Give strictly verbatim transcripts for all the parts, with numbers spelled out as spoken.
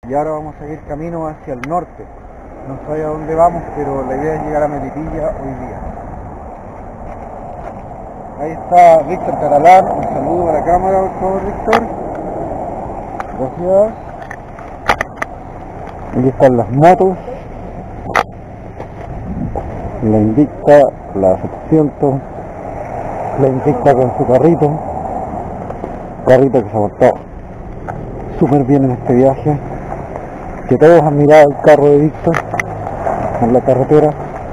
y ahora vamos a seguir camino hacia el norte. No sé a dónde vamos, pero la idea es llegar a Melipilla hoy día. Ahí está Víctor Catalán, un saludo a la cámara, por favor, Víctor. Gracias. Aquí están las motos, la Invicta, la setecientos, la Invicta con su carrito, carrito que se portó súper bien en este viaje, que todos han mirado el carro de Víctor en la carretera.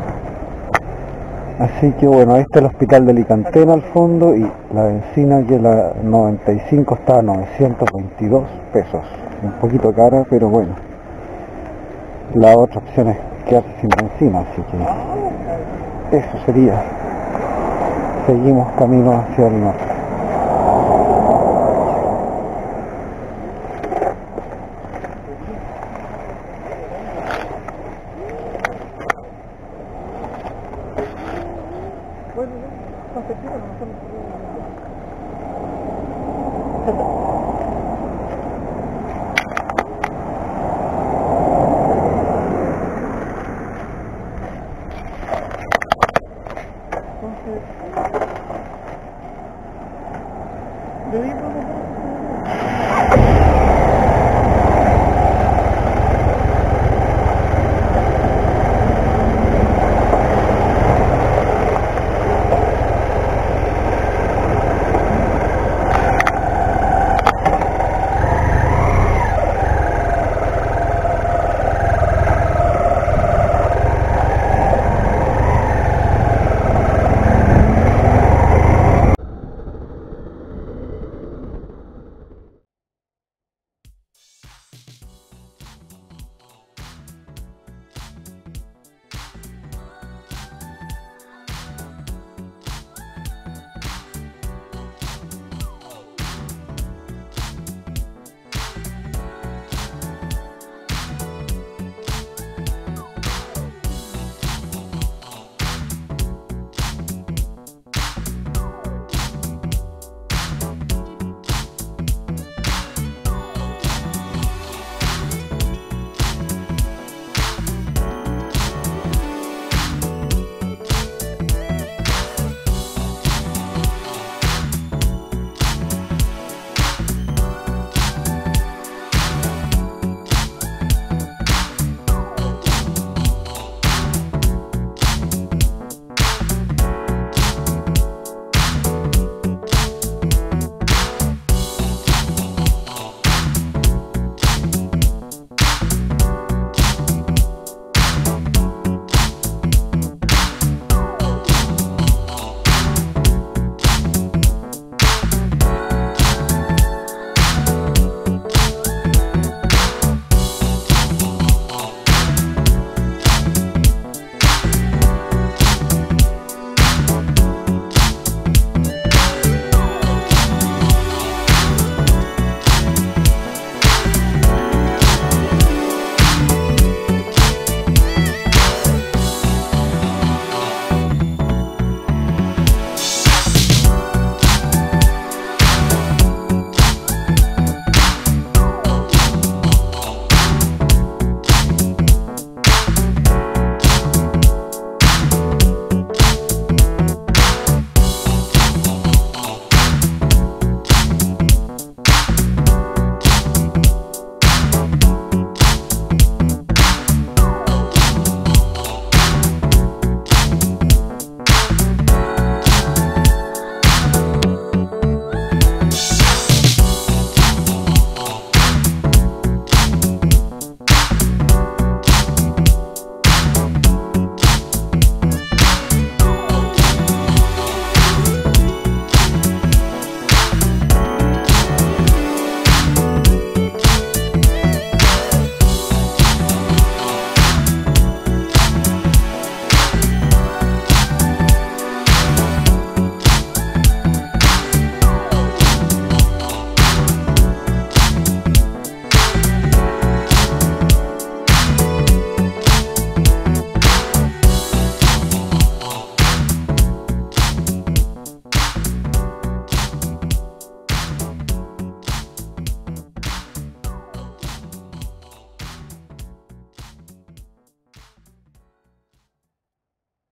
Así que bueno, ahí está el hospital de Alicantena al fondo, y la benzina, que la noventa y cinco está a novecientos veintidós pesos, un poquito cara, pero bueno, la otra opción es quedarse sin benzina, así que eso sería. Seguimos camino hacia el norte. Bueno,